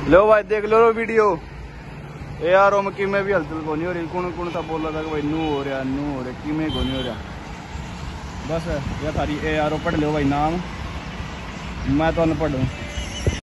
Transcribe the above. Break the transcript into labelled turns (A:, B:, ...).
A: लो भाई देख लो वीडियो ए यार ओम कि भी हलचल को नहीं हो रही। कौन कौन सा बोल रहा था कि भाई नू हो रहा कि में को नहीं हो रहा। बस ये थारी ए यार पढ़ लो भाई नाम मैं तो अनपढ़ हूँ।